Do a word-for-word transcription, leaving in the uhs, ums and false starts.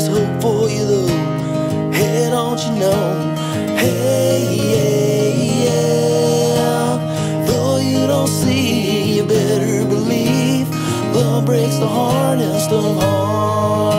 is hope for you though. Hey, don't you know? Hey, yeah, yeah. Though you don't see, you better believe love breaks the hardest of hearts.